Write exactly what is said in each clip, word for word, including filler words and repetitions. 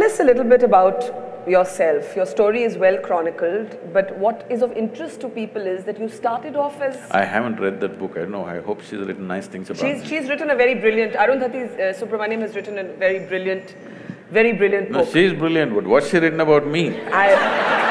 Tell us a little bit about yourself. Your story is well chronicled, but what is of interest to people is that you started off as… I haven't read that book, I don't know, I hope she's written nice things about she's, me. She's written a very brilliant… Arundhati uh, Subramaniam has written a very brilliant, very brilliant book. No, she's brilliant, but what's she written about me? I,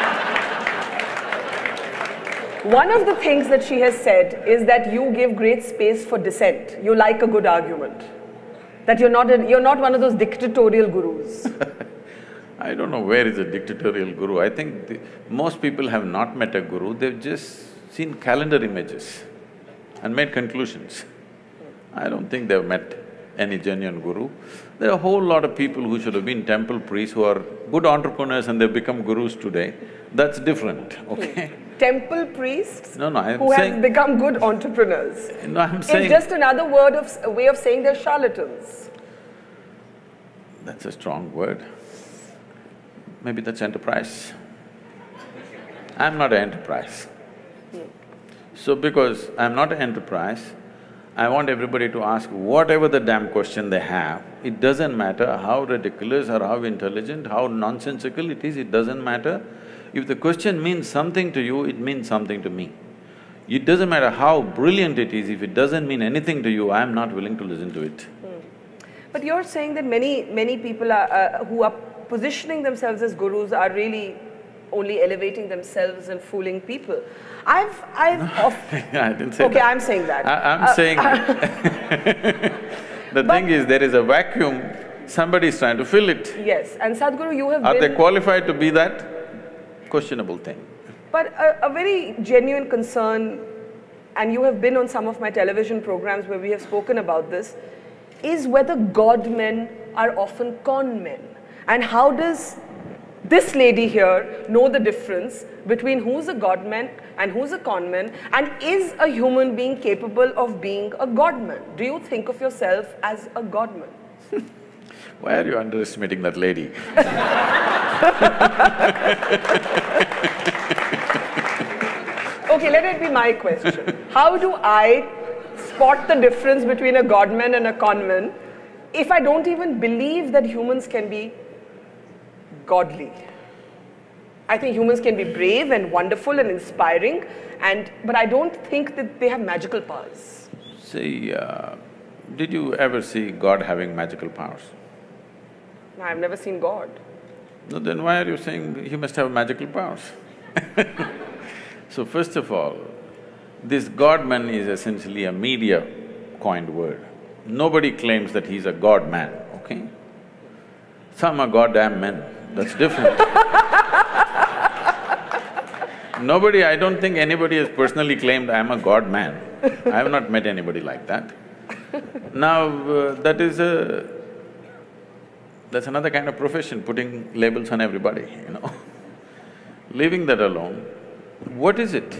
one of the things that she has said is that you give great space for dissent. You like a good argument. That you're not, a, you're not one of those dictatorial gurus. I don't know where is a dictatorial guru. I think the, most people have not met a guru, they've just seen calendar images and made conclusions. I don't think they've met any genuine guru. There are a whole lot of people who should have been temple priests who are good entrepreneurs and they've become gurus today. That's different, okay? Temple priests no, no, I'm who saying, have become good entrepreneurs. No, I'm saying… It's just another word of… a way of saying they're charlatans. That's a strong word. Maybe that's enterprise. I'm not an enterprise. Hmm. So because I'm not an enterprise, I want everybody to ask whatever the damn question they have. It doesn't matter how ridiculous or how intelligent, how nonsensical it is, it doesn't matter. If the question means something to you, it means something to me. It doesn't matter how brilliant it is, if it doesn't mean anything to you, I'm not willing to listen to it. Hmm. But you're saying that many, many people are, uh, who are positioning themselves as gurus are really only elevating themselves and fooling people. I've… I've… I didn't say okay, that. I'm saying that. I, I'm uh, saying… the but, thing is, there is a vacuum, somebody is trying to fill it. Yes, and Sadhguru, you have Are been… they qualified to be that? Questionable thing. But a, a very genuine concern, and you have been on some of my television programs where we have spoken about this, is whether God men are often con men. And how does this lady here know the difference between who's a God man and who's a con man, and is a human being capable of being a God man? Do you think of yourself as a God man? Why are you underestimating that lady? Okay, let it be my question. How do I spot the difference between a godman and a conman if I don't even believe that humans can be godly? I think humans can be brave and wonderful and inspiring, and but I don't think that they have magical powers. See, uh, did you ever see God having magical powers? No, I've never seen God. No, then why are you saying he must have magical powers? So first of all, this God-man is essentially a media coined word. Nobody claims that he's a God-man, okay? Some are goddamn men, that's different. Nobody… I don't think anybody has personally claimed I'm a God-man. I have not met anybody like that. Now, uh, that is a… that's another kind of profession, putting labels on everybody, you know. Leaving that alone, what is it?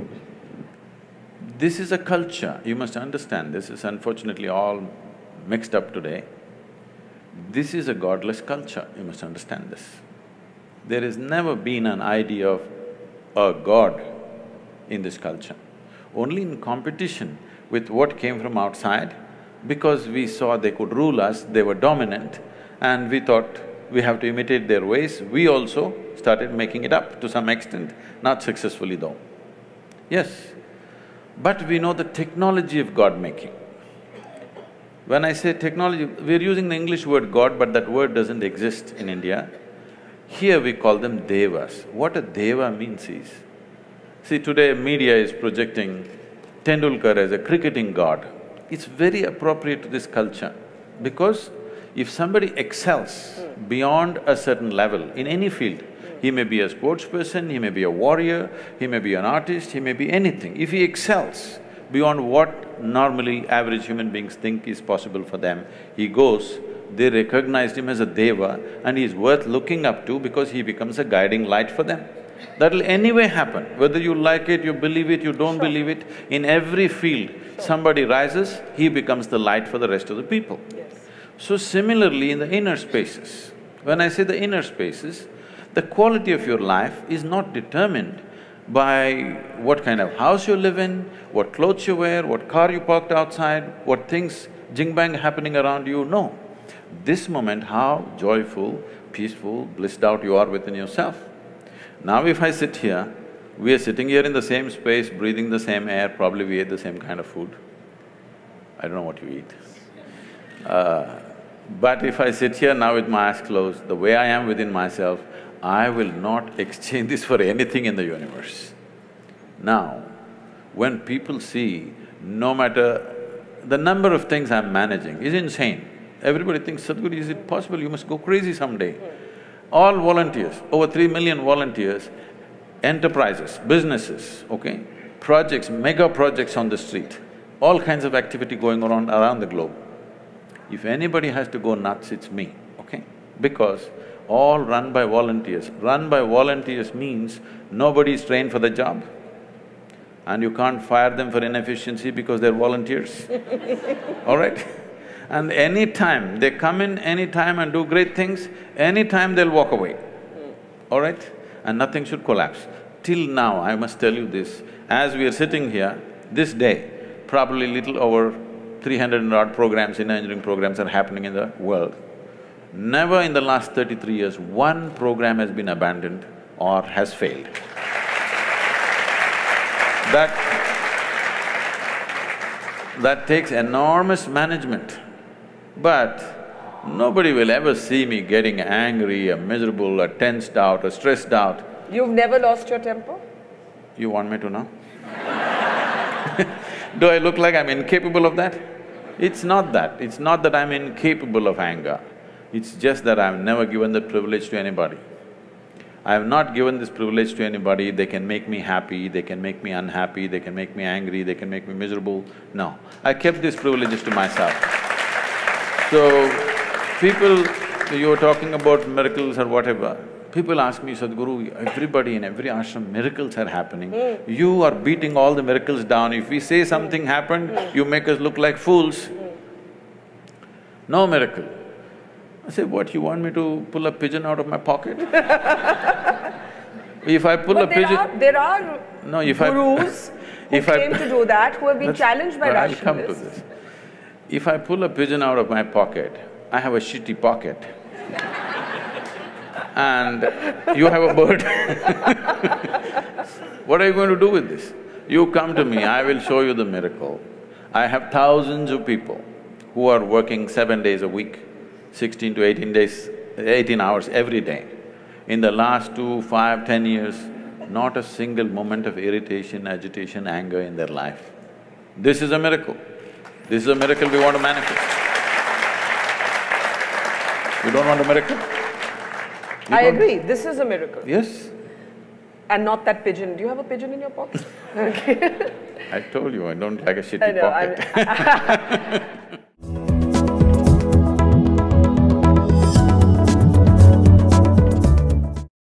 This is a culture, you must understand, this is unfortunately all mixed up today. This is a godless culture, you must understand this. There has never been an idea of a god in this culture. Only in competition with what came from outside, because we saw they could rule us, they were dominant, and we thought we have to imitate their ways, we also started making it up to some extent, not successfully though. Yes, but we know the technology of God-making. When I say technology, we're using the English word God, but that word doesn't exist in India. Here we call them devas. What a deva means is… see, today media is projecting Tendulkar as a cricketing god. It's very appropriate to this culture, because if somebody excels beyond a certain level in any field, he may be a sports person, he may be a warrior, he may be an artist, he may be anything. If he excels beyond what normally average human beings think is possible for them, he goes, they recognized him as a deva and he is worth looking up to because he becomes a guiding light for them. That'll anyway happen, whether you like it, you believe it, you don't Sure. believe it, in every field, Sure. somebody rises, he becomes the light for the rest of the people. Yes. So similarly in the inner spaces, when I say the inner spaces, the quality of your life is not determined by what kind of house you live in, what clothes you wear, what car you parked outside, what things jing-bang happening around you, no. This moment, how joyful, peaceful, blissed out you are within yourself. Now if I sit here, we are sitting here in the same space, breathing the same air, probably we ate the same kind of food. I don't know what you eat. Uh, but if I sit here now with my eyes closed, the way I am within myself, I will not exchange this for anything in the universe. Now, when people see, no matter… the number of things I'm managing is insane. Everybody thinks, Sadhguru, is it possible? You must go crazy someday. All volunteers, over three million volunteers, enterprises, businesses, okay, projects, mega projects on the street, all kinds of activity going on around the globe. If anybody has to go nuts, it's me, okay? Because all run by volunteers. Run by volunteers means nobody is trained for the job and you can't fire them for inefficiency because they're volunteers, all right? And anytime they come in, anytime and do great things, anytime they'll walk away, all right? And nothing should collapse. Till now, I must tell you this, as we are sitting here, this day, probably little over three hundred and odd programs, in engineering programs are happening in the world. Never in the last thirty-three years, one program has been abandoned or has failed. That… that takes enormous management. But nobody will ever see me getting angry or miserable or tensed out or stressed out. You've never lost your temper? You want me to know? Do I look like I'm incapable of that? It's not that. It's not that I'm incapable of anger. It's just that I've never given the privilege to anybody. I have not given this privilege to anybody. They can make me happy, they can make me unhappy, they can make me angry, they can make me miserable. No, I kept these privileges to myself. So, people… you were talking about miracles or whatever, people ask me, Sadhguru, everybody in every ashram, miracles are happening. Mm. You are beating all the miracles down. If we say something happened, mm. you make us look like fools. Mm. No miracle. I say, what, you want me to pull a pigeon out of my pocket? If I pull but a there pigeon… Are, there are no, if gurus I, who if claim I, to do that, who have been challenged by I'll come to rationalists. this. If I pull a pigeon out of my pocket, I have a shitty pocket. And you have a bird. What are you going to do with this? You come to me, I will show you the miracle. I have thousands of people who are working seven days a week, sixteen to eighteen days, eighteen hours every day. In the last two, five, ten years, not a single moment of irritation, agitation, anger in their life. This is a miracle. This is a miracle we want to manifest. You don't want a miracle? You I agree, this is a miracle. Yes. And not that pigeon. Do you have a pigeon in your pocket? Okay. I told you, I don't like a shitty I know, pocket.